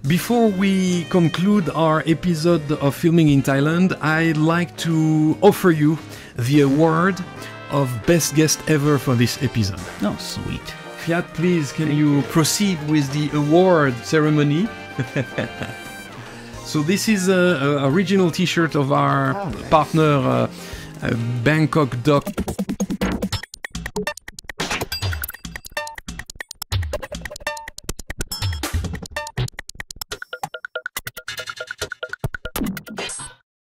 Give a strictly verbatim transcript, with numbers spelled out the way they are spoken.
Before we conclude our episode of Filming in Thailand, I'd like to offer you the award of Best Guest Ever for this episode. Oh, sweet. Fiat, please, can you proceed with the award ceremony? So this is a, a original t-shirt of our partner uh, uh, Bangkok Doc